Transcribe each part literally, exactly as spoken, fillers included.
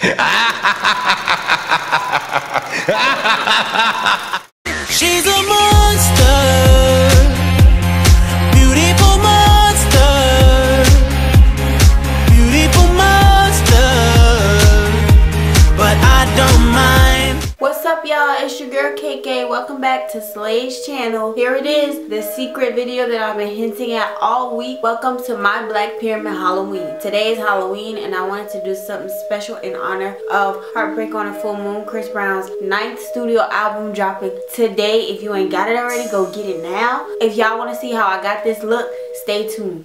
She's a monster, beautiful monster, beautiful monster, but I don't mind. What's up, y'all? It's your girl K K. Welcome back to Slay's channel. Here it is, the secret video that I've been hinting at all week. Welcome to my Black Pyramid Halloween. Today is Halloween and I wanted to do something special in honor of Heartbreak on a Full Moon, Chris Brown's ninth studio album dropping today. If you ain't got it already, go get it now. If y'all want to see how I got this look, stay tuned.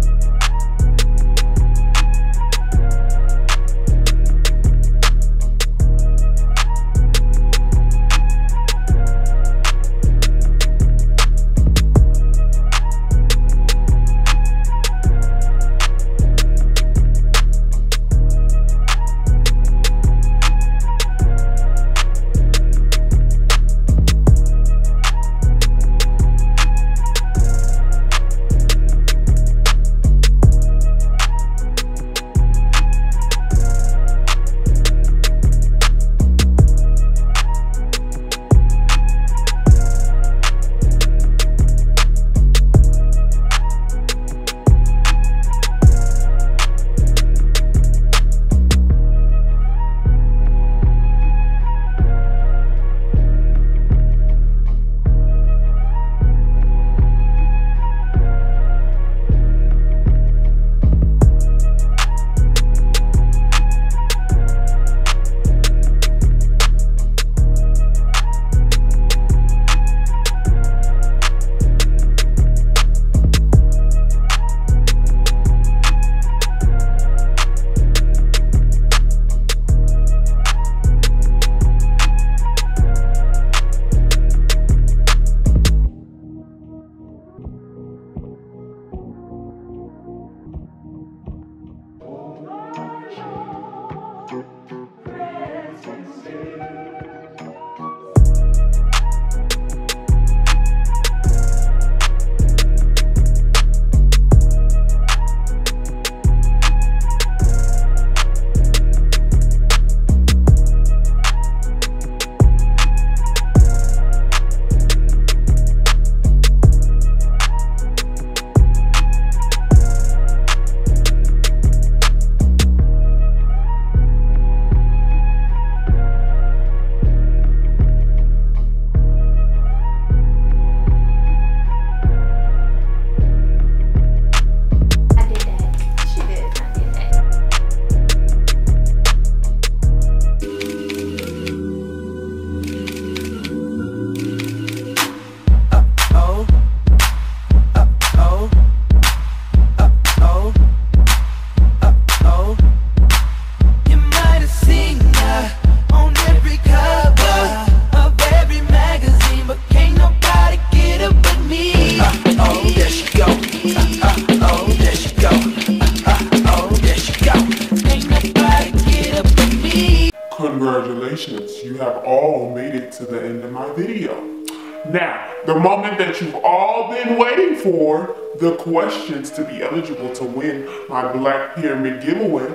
Congratulations, you have all made it to the end of my video. Now, the moment that you've all been waiting for, the questions to be eligible to win my Black Pyramid giveaway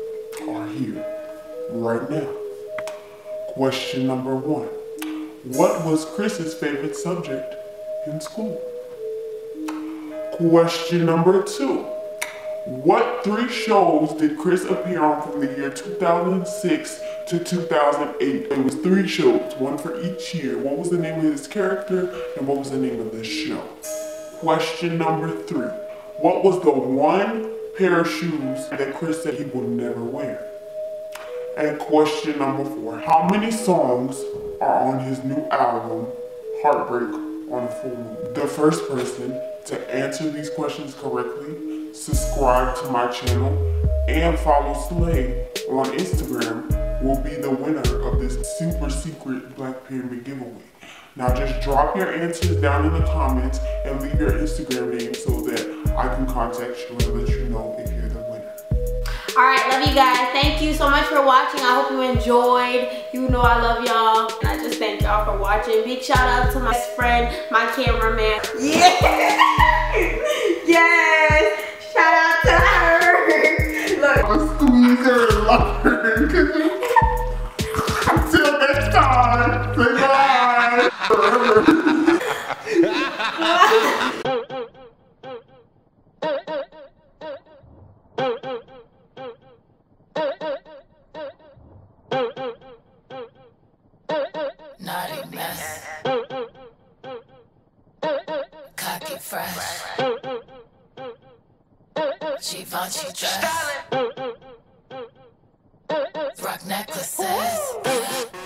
are here, right now. Question number one. What was Chris's favorite subject in school? Question number two. What three shows did Chris appear on from the year two thousand six to two thousand eight? It was three shows, one for each year. What was the name of his character and what was the name of the show? Question number three. What was the one pair of shoes that Chris said he would never wear? And question number four. How many songs are on his new album, Heartbreak on a Full Moon? The first person to answer these questions correctly, subscribe to my channel, and follow Slay on Instagram will be the winner of this super secret Black Pyramid giveaway. Now just drop your answers down in the comments and leave your Instagram name so that I can contact you and let you know if you're the winner. Alright, love you guys. Thank you so much for watching. I hope you enjoyed. You know I love y'all. And I just thank y'all for watching. Big shout out to my best friend, my cameraman. Yeah! Yes! Shout out to her. Look. I'm squeezing her. Naughty mess, cocky fresh, Givenchy dress, rock necklaces.